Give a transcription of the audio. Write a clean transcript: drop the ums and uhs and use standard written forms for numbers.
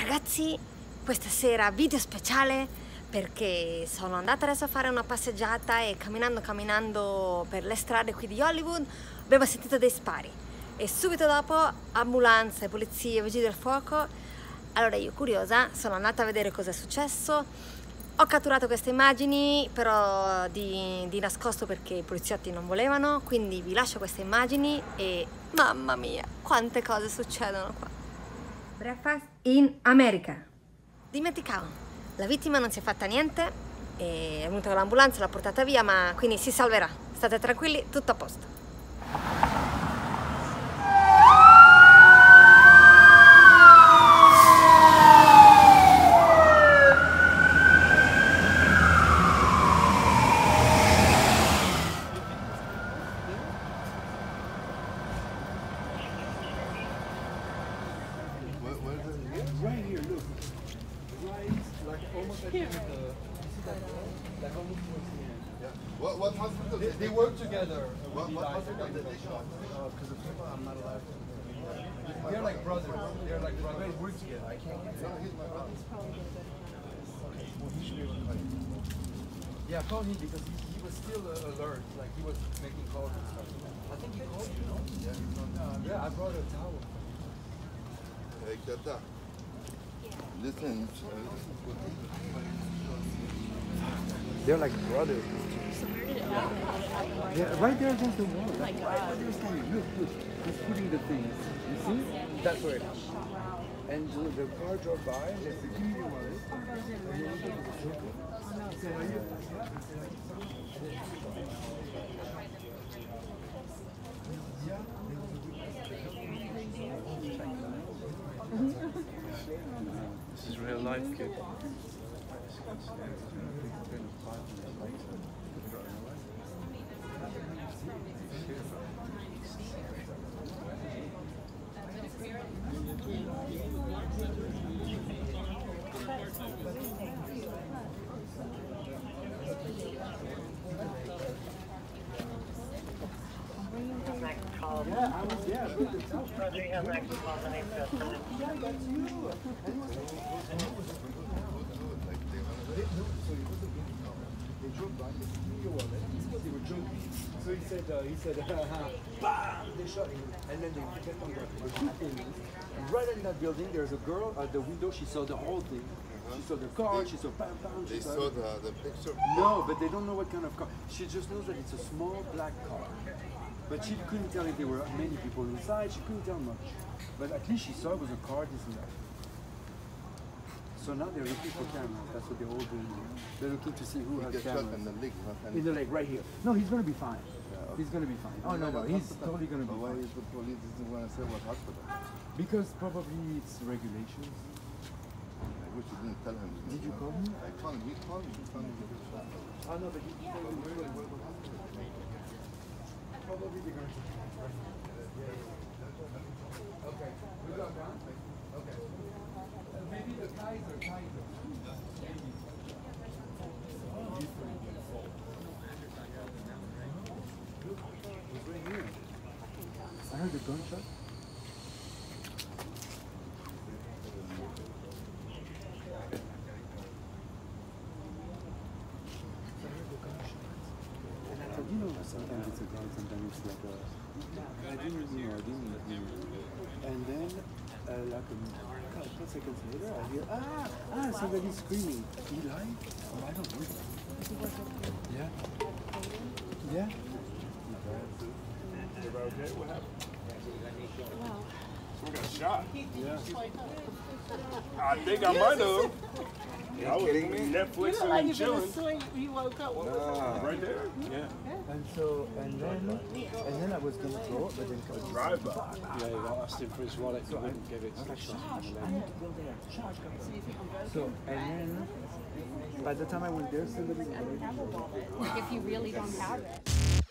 Ragazzi, questa sera video speciale perché sono andata adesso a fare una passeggiata e camminando per le strade qui di Hollywood abbiamo sentito dei spari e subito dopo ambulanze, polizie, vigili del fuoco. Allora io curiosa sono andata a vedere cosa è successo. Ho catturato queste immagini però di nascosto perché i poliziotti non volevano, quindi vi lascio queste immagini e mamma mia quante cose succedono qua. Breakfast in America. Dimenticavo, la vittima non si è fatta niente, è venuta con l'ambulanza, l'ha portata via, ma quindi si salverà. State tranquilli, tutto a posto. Right here, look. Right, like almost at the, you see that wall? Like almost towards the end. Yeah. What hospital? They work together. What hospital did they show? Because of people, I'm not allowed to. They're like brothers. They're like brothers. They work together. I can't get No, he's my brother. Well, he should be able to find it. Yeah, call him because he was still alert. Like he was making calls and stuff. I think he called you, no? Yeah, he's not. Yeah, I brought a towel. Hey, Kata. Listen. They're like brothers. Yeah, right there against the wall. Like, right there standing. Look, he's putting the things. You see? That's where it happened. And the car drove by, and the security was. This is real life, kid. Yeah, I was, yeah. They drove by the studio wall, they were joking. So he said, bam, they shot him. And then they kept on going. The two things, right in that building, there's a girl at the window, she saw the whole thing. She saw the car, she saw bam, bam. They saw the picture. No, but they don't know what kind of car. She just knows that it's a small black car. But she couldn't tell if there were many people inside, she couldn't tell much. But at least she saw it was a car, this and that. So now they're looking for cameras, that's what they're all doing. They're looking to see who He has gets shot cameras. in the leg. In the leg, right here. No, he's gonna be fine. Yeah, okay. He's gonna be fine. Oh, no, he's totally gonna be But why fine. is the police doesn't want to say what hospital? Because probably it's regulations. I wish you didn't tell him. Did you call him? I called him. He called me. He told me he got shot. Oh, no, but he told me where the hospital. Probably they're gonna Okay, we got down? Okay. Maybe the Kaiser. I heard a gunshot. You know, sometimes it's a gun, sometimes it's like a... I didn't know. And then, like a couple seconds later, I hear, somebody screaming. Eli? Oh, I don't know. Yeah. Yeah? Everybody okay? What happened? Someone got shot. Yeah. I think I might have. I was Netflix and chilling. You woke up. Right there. Yeah. And then I was gonna throw it, but then Drive by. Yeah, I asked him for his wallet, so I wouldn't give it to the shop. I need to go there. So, and then, by the time I went there, somebody... If you really don't have it.